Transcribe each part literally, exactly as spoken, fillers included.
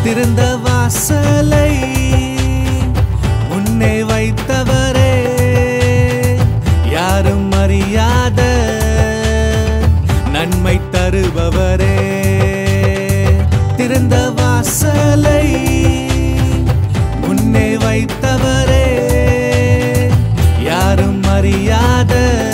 திறந்த வாசலை முன்னே வைத்தவரே, யாரும் அறியாத நன்மை தருபவரே. திறந்த வாசலை முன்னே வைத்தவரே, யாரும் அறியாத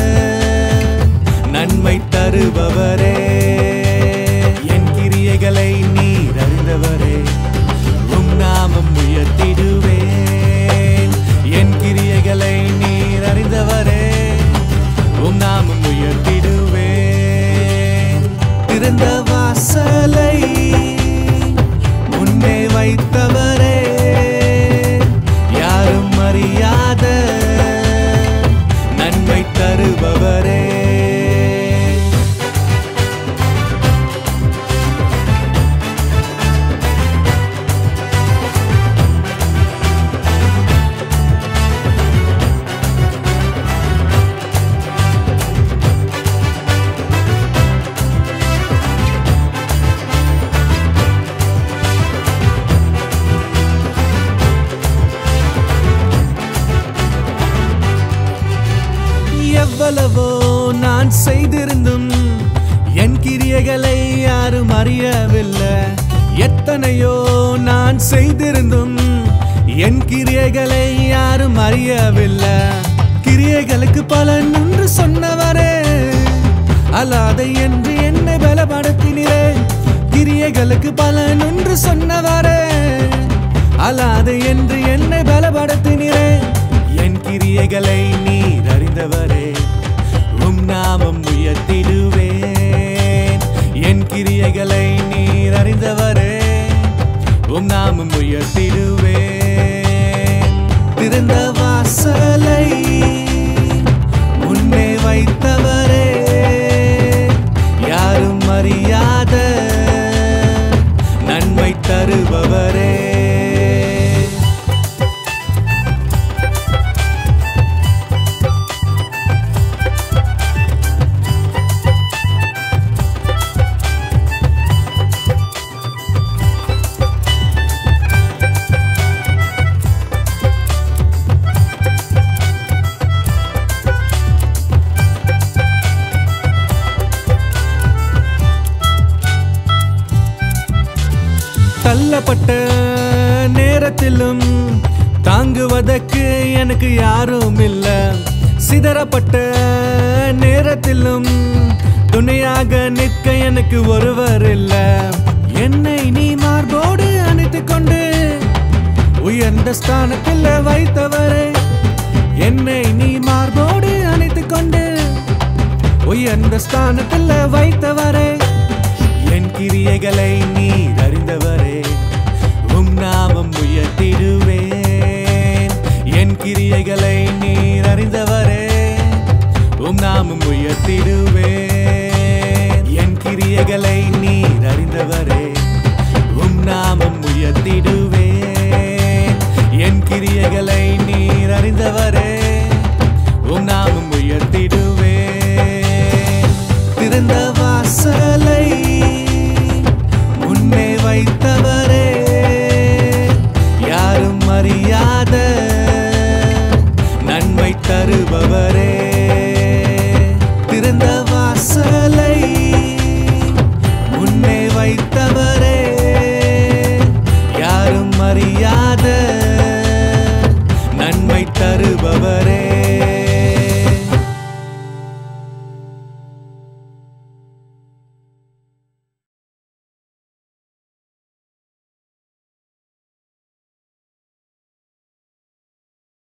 நன்மை தருபவரே. என் கிரியைகளை நீர் அறிந்தவரே, உம் நாமம் உயர்த்திடுவேன். என் கிரியைகளை நீர் அறிந்தவரே, உம் நாமம் உயர்த்திடுவேன். திறந்த வாசலை முன்னே வைத்தவரே, யாரும் அறியாத நன்மை தருபவரே. எவ்வளவோ நான் செய்திருந்தும் என் கிரியைகளை யாரும் அறியவில்லை. எத்தனையோ நான் செய்திருந்தும் என் கிரியைகளை யாரும் அறியவில்லை. கிரியைகளுக்கு பலன் என்று சொன்னவரே, அல்லாத என்று என்னை பலப்படுத்தினீரே. கிரியைகளுக்கு பலன் என்று சொன்னவரே, அல்லாத என்று என்னை பலப்படுத்தினீரே. என் கிரியைகளை நீர் அறிந்தவரே, உம் நாமம் உயர்த்திடுவேன். என் கிரியைகளை நீர் அறிந்தவரே, உம் நாமம் உயர்த்திடுவேன். திறந்த வாசலை முன்னே வைத்தவரே, யாரும் அறியாத நன்மை தருபவரே. தள்ளப்பட்ட நேரத்திலும் தாங்குவதற்கு எனக்கு யாரும் இல்லை. சிதறப்பட்ட நேரத்திலும் துணையாக நிற்க எனக்கு ஒருவர் இல்லை. என்னை நீ மார்போடு அணைத்துக் கொண்டு உயர்ந்த ஸ்தானத்தில் வைத்தவரே, என்னை நீ மார்போடு அணைத்துக் கொண்டு உயர்ந்த ஸ்தானத்தில் வைத்தவரே. என் கிரியைகளை நீர் அறிந்தவரே, உம் நாமம் உயர்த்திடுவேன். என் கிரியைகளை நீர் அறிந்தவரே, உம் நாமம் உயர்த்திடுவேன்.